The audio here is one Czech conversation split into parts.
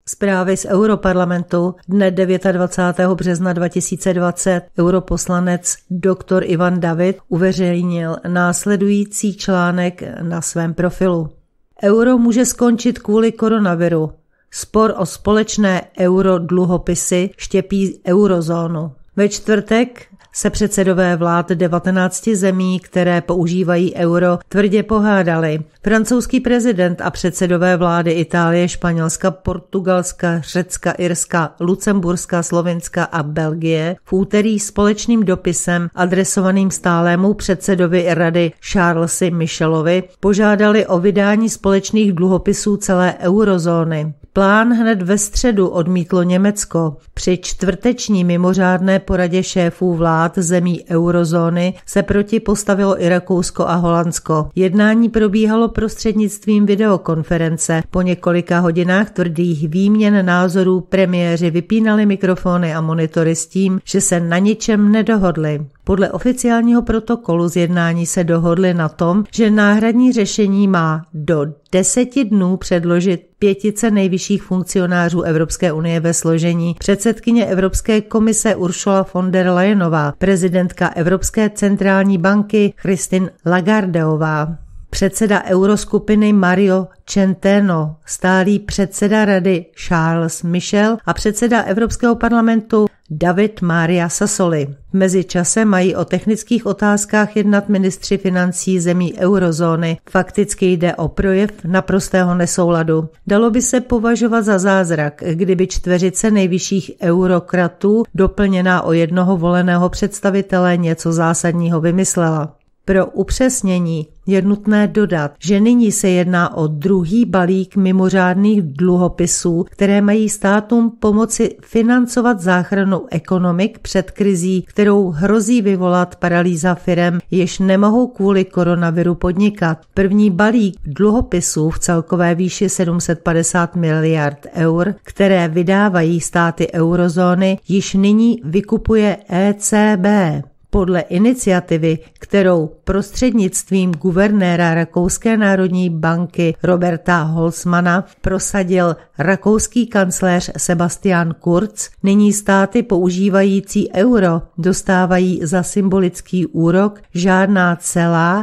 Zprávy z Europarlamentu dne 29. března 2020 europoslanec dr. Ivan David uveřejnil následující článek na svém profilu. Euro může skončit kvůli koronaviru. Spor o společné eurodluhopisy štěpí eurozónu. Ve čtvrtek se předsedové vlád 19 zemí, které používají euro, tvrdě pohádali. Francouzský prezident a předsedové vlády Itálie, Španělska, Portugalska, Řecka, Irska, Lucemburska, Slovinska a Belgie v úterý společným dopisem adresovaným stálému předsedovi Rady Charlesi Michelovi požádali o vydání společných dluhopisů celé eurozóny. Plán hned ve středu odmítlo Německo. Při čtvrteční mimořádné poradě šéfů vlád zemí eurozóny se proti postavilo i Rakousko a Holandsko. Jednání probíhalo prostřednictvím videokonference. Po několika hodinách tvrdých výměn názorů premiéři vypínali mikrofony a monitory s tím, že se na ničem nedohodli. Podle oficiálního protokolu z jednání se dohodli na tom, že náhradní řešení má do 10 dnů předložit 5 nejvyšších funkcionářů Evropské unie ve složení předsedkyně Evropské komise Ursula von der Leyenová, prezidentka Evropské centrální banky Christine Lagardeová, předseda euroskupiny Mario Centeno, stálý předseda rady Charles Michel a předseda Evropského parlamentu David Maria Sassoli. V mezičase mají o technických otázkách jednat ministři financí zemí eurozóny. Fakticky jde o projev naprostého nesouladu. Dalo by se považovat za zázrak, kdyby čtveřice nejvyšších eurokratů doplněná o jednoho voleného představitele něco zásadního vymyslela. Pro upřesnění je nutné dodat, že nyní se jedná o druhý balík mimořádných dluhopisů, které mají státům pomoci financovat záchranu ekonomik před krizí, kterou hrozí vyvolat paralýza firem, jež nemohou kvůli koronaviru podnikat. První balík dluhopisů v celkové výši 750 miliard eur, které vydávají státy eurozóny, již nyní vykupuje ECB. Podle iniciativy, kterou prostřednictvím guvernéra Rakouské národní banky Roberta Holzmana prosadil rakouský kancléř Sebastian Kurz, nyní státy používající euro dostávají za symbolický úrok žádná celá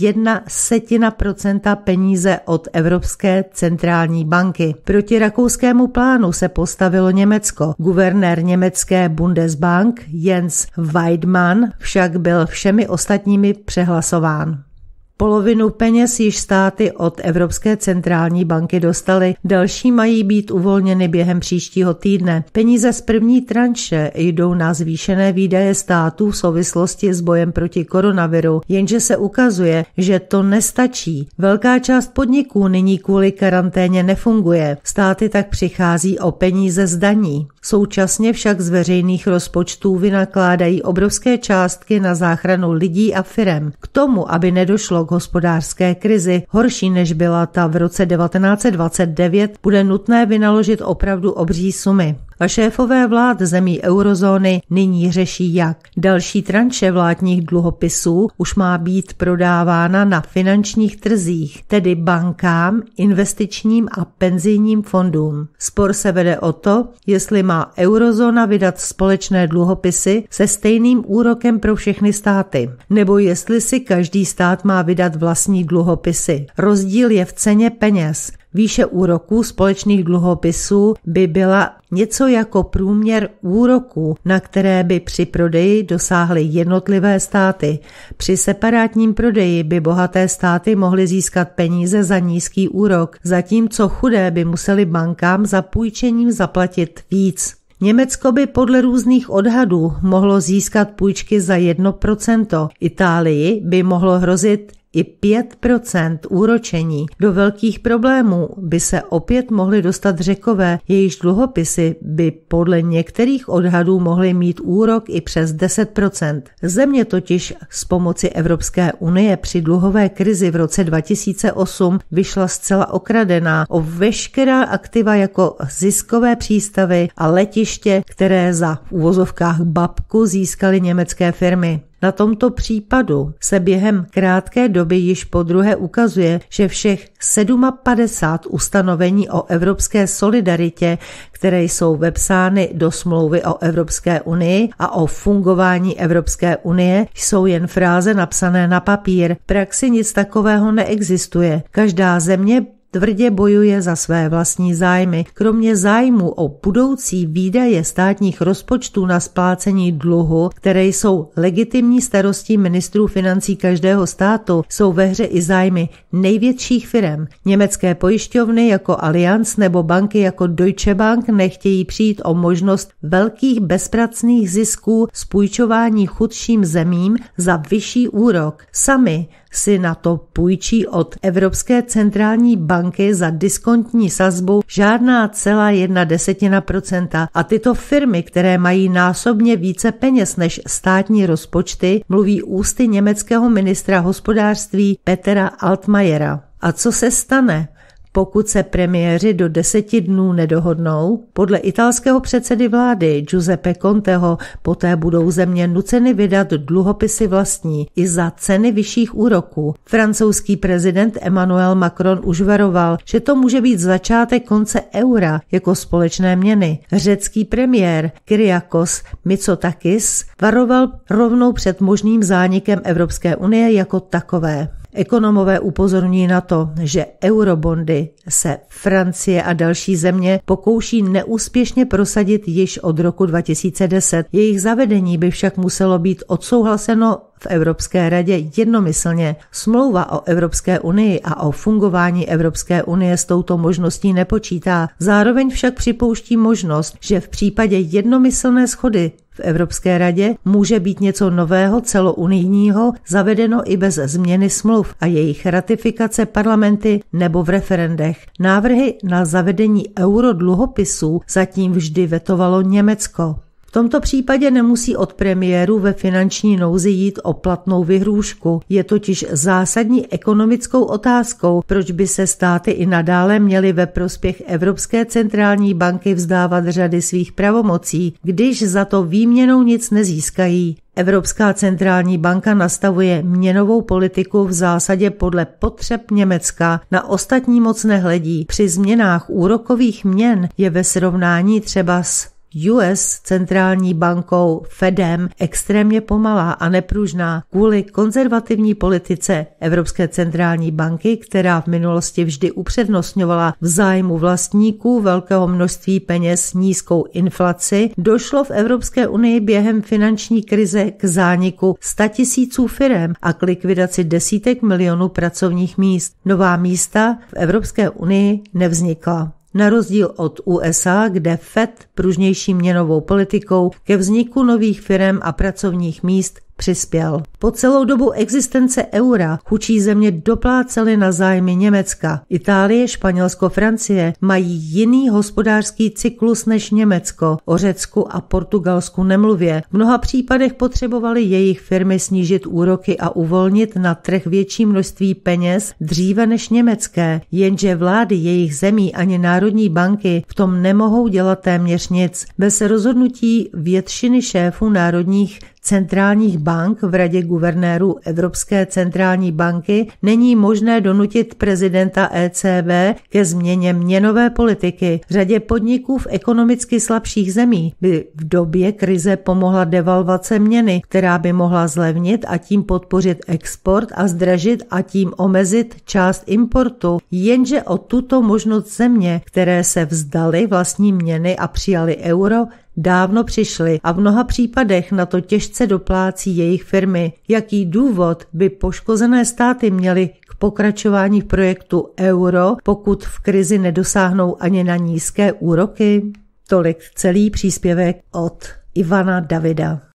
0,1% peníze od Evropské centrální banky. Proti rakouskému plánu se postavilo Německo. Guvernér německé Bundesbank Jens Weidmann však byl všemi ostatními přehlasován. Polovinu peněz již státy od Evropské centrální banky dostaly, další mají být uvolněny během příštího týdne. Peníze z první tranše jdou na zvýšené výdaje států v souvislosti s bojem proti koronaviru, jenže se ukazuje, že to nestačí. Velká část podniků nyní kvůli karanténě nefunguje. Státy tak přichází o peníze z daní. Současně však z veřejných rozpočtů vynakládají obrovské částky na záchranu lidí a firem. K tomu, aby nedošlo k hospodářské krizi, horší než byla ta v roce 1929, bude nutné vynaložit opravdu obří sumy. A šéfové vlád zemí eurozóny nyní řeší jak. Další tranše vládních dluhopisů už má být prodávána na finančních trzích, tedy bankám, investičním a penzijním fondům. Spor se vede o to, jestli má eurozóna vydat společné dluhopisy se stejným úrokem pro všechny státy, nebo jestli si každý stát má vydat vlastní dluhopisy. Rozdíl je v ceně peněz. Výše úroků společných dluhopisů by byla něco jako průměr úroků, na které by při prodeji dosáhly jednotlivé státy. Při separátním prodeji by bohaté státy mohly získat peníze za nízký úrok, zatímco chudé by museli bankám za půjčením zaplatit víc. Německo by podle různých odhadů mohlo získat půjčky za 1%, Itálii by mohlo hrozit i 5% úročení. Do velkých problémů by se opět mohly dostat Řekové, jejichž dluhopisy by podle některých odhadů mohly mít úrok i přes 10%. Země totiž s pomoci Evropské unie při dluhové krizi v roce 2008 vyšla zcela okradená o veškerá aktiva jako ziskové přístavy a letiště, které za v uvozovkách babku získaly německé firmy. Na tomto případu se během krátké doby již podruhé ukazuje, že všech 57 ustanovení o evropské solidaritě, které jsou vepsány do smlouvy o Evropské unii a o fungování Evropské unie, jsou jen fráze napsané na papír. V praxi nic takového neexistuje. Každá země tvrdě bojuje za své vlastní zájmy. Kromě zájmu o budoucí výdaje státních rozpočtů na splácení dluhu, které jsou legitimní starostí ministrů financí každého státu, jsou ve hře i zájmy největších firem. Německé pojišťovny jako Allianz nebo banky jako Deutsche Bank nechtějí přijít o možnost velkých bezpracných zisků z půjčování chudším zemím za vyšší úrok. Sami si na to půjčí od Evropské centrální banky za diskontní sazbu žádná celá 0,1% a tyto firmy, které mají násobně více peněz než státní rozpočty, mluví ústy německého ministra hospodářství Petera Altmajera. A co se stane, pokud se premiéři do 10 dnů nedohodnou? Podle italského předsedy vlády Giuseppe Conteho poté budou země nuceny vydat dluhopisy vlastní i za ceny vyšších úroků. Francouzský prezident Emmanuel Macron už varoval, že to může být začátek konce eura jako společné měny. Řecký premiér Kyriakos Mitsotakis varoval rovnou před možným zánikem Evropské unie jako takové. Ekonomové upozorňují na to, že eurobondy se Francie a další země pokouší neúspěšně prosadit již od roku 2010. Jejich zavedení by však muselo být odsouhlaseno v Evropské radě jednomyslně. Smlouva o Evropské unii a o fungování Evropské unie s touto možností nepočítá. Zároveň však připouští možnost, že v případě jednomyslné shody v Evropské radě může být něco nového celounijního zavedeno i bez změny smluv a jejich ratifikace parlamenty nebo v referendech. Návrhy na zavedení eurodluhopisů zatím vždy vetovalo Německo. V tomto případě nemusí od premiérů ve finanční nouzi jít o platnou vyhrůžku. Je totiž zásadní ekonomickou otázkou, proč by se státy i nadále měly ve prospěch Evropské centrální banky vzdávat řady svých pravomocí, když za to výměnou nic nezískají. Evropská centrální banka nastavuje měnovou politiku v zásadě podle potřeb Německa, na ostatní moc nehledí. Při změnách úrokových měn je ve srovnání třeba s US centrální bankou Fedem extrémně pomalá a nepružná kvůli konzervativní politice Evropské centrální banky, která v minulosti vždy upřednostňovala v zájmu vlastníků velkého množství peněz nízkou inflaci. Došlo v Evropské unii během finanční krize k zániku 100 000 firem a k likvidaci desítek milionů pracovních míst. Nová místa v Evropské unii nevznikla. Na rozdíl od USA, kde Fed pružnější měnovou politikou ke vzniku nových firem a pracovních míst přispěl. Po celou dobu existence eura chudší země doplácely na zájmy Německa. Itálie, Španělsko, Francie mají jiný hospodářský cyklus než Německo. O Řecku a Portugalsku nemluvě. V mnoha případech potřebovaly jejich firmy snížit úroky a uvolnit na trh větší množství peněz dříve než německé, jenže vlády jejich zemí ani národní banky v tom nemohou dělat téměř nic. Bez rozhodnutí většiny šéfů národních centrálních bank v Radě guvernérů Evropské centrální banky není možné donutit prezidenta ECB ke změně měnové politiky. Řadě podniků v ekonomicky slabších zemí by v době krize pomohla devalvace měny, která by mohla zlevnit a tím podpořit export a zdražit a tím omezit část importu. Jenže o tuto možnost země, které se vzdaly vlastní měny a přijali euro, dávno přišly a v mnoha případech na to těžce doplácí jejich firmy. Jaký důvod by poškozené státy měly k pokračování v projektu euro, pokud v krizi nedosáhnou ani na nízké úroky? Tolik celý příspěvek od Ivana Davida.